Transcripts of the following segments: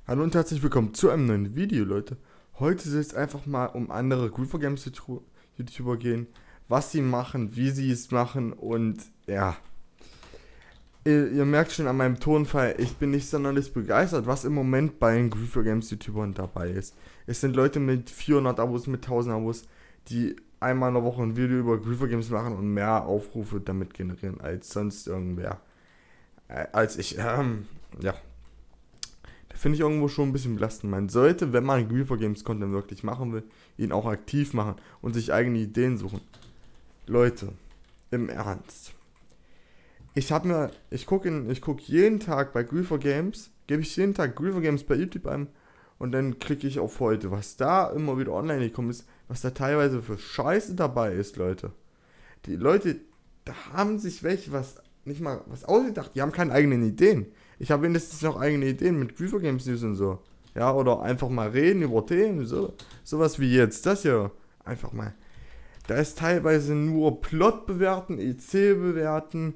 Hallo und herzlich willkommen zu einem neuen Video, Leute. Heute soll es einfach mal um andere Groover Games YouTuber gehen, was sie machen, wie sie es machen und ja, ihr merkt schon an meinem Tonfall, ich bin nicht sonderlich begeistert, was im Moment bei den Groover Games YouTubern dabei ist. Es sind Leute mit 400 Abos, mit 1000 Abos, die einmal in der Woche ein Video über Groover Games machen und mehr Aufrufe damit generieren als sonst irgendwer. Als ich, ja. Finde ich irgendwo schon ein bisschen belastend. Man sollte, wenn man Griefer Games Content wirklich machen will, ihn auch aktiv machen und sich eigene Ideen suchen. Leute, im Ernst. Ich guck jeden Tag bei Griefer Games, gebe ich jeden Tag Griefer Games bei YouTube ein und dann klicke ich auf heute. Was da immer wieder online gekommen ist, was da teilweise für Scheiße dabei ist, Leute. Die Leute, da haben sich welche was, nicht mal was ausgedacht, die haben keine eigenen Ideen. Ich habe wenigstens noch eigene Ideen mit Griefer Games News und so. Ja, oder einfach mal reden über Themen, so. Sowas wie jetzt, das hier. Einfach mal. Da ist teilweise nur Plot bewerten, EC bewerten.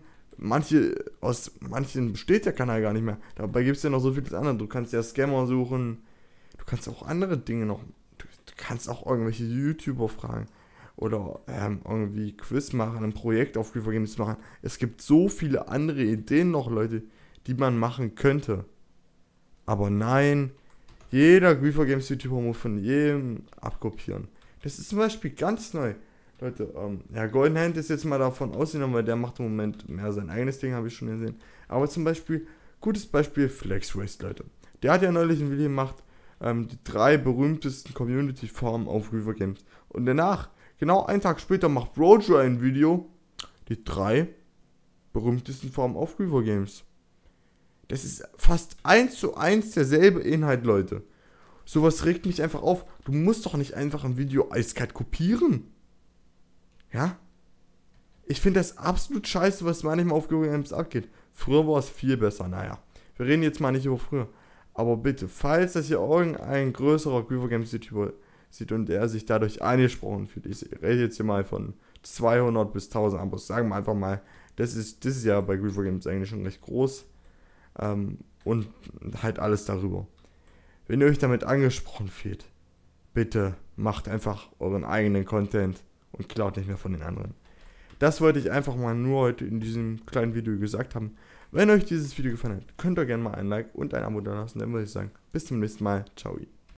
Aus manchen besteht der Kanal gar nicht mehr. Dabei gibt es ja noch so vieles anderes. Du kannst ja Scammer suchen. Du kannst auch andere Dinge noch. Du kannst auch irgendwelche YouTuber fragen. Oder irgendwie Quiz machen, ein Projekt auf Griefer Games machen. Es gibt so viele andere Ideen noch, Leute, die man machen könnte. Aber nein, jeder Griefer Games YouTuber muss von jedem abkopieren. Das ist zum Beispiel ganz neu. Leute, ja, Golden Hand ist jetzt mal davon ausgenommen, weil der macht im Moment mehr sein eigenes Ding, habe ich schon gesehen. Aber zum Beispiel, gutes Beispiel, Flex Race, Leute. Der hat ja neulich ein Video gemacht, die 3 berühmtesten Community-Formen auf Griefer Games. Und danach, genau einen Tag später, macht Rojo ein Video, die 3 berühmtesten Formen auf Griefer Games. Das ist fast 1:1 derselbe Inhalt, Leute. Sowas regt mich einfach auf. Du musst doch nicht einfach ein Video eiskalt kopieren. Ja? Ich finde das absolut scheiße, was manchmal auf Google Games abgeht. Früher war es viel besser. Naja, wir reden jetzt mal nicht über früher. Aber bitte, falls das hier irgendein größerer Griefer Games YouTuber sieht und er sich dadurch angesprochen fühlt, ich rede jetzt hier mal von 200 bis 1000 Abos, sagen wir einfach mal, das ist ja bei Griefer Games eigentlich schon recht groß. Und halt alles darüber. Wenn ihr euch damit angesprochen fühlt, bitte macht einfach euren eigenen Content und klaut nicht mehr von den anderen. Das wollte ich einfach mal nur heute in diesem kleinen Video gesagt haben. Wenn euch dieses Video gefallen hat, könnt ihr gerne mal ein Like und ein Abo da lassen. Dann würde ich sagen, bis zum nächsten Mal. Ciao.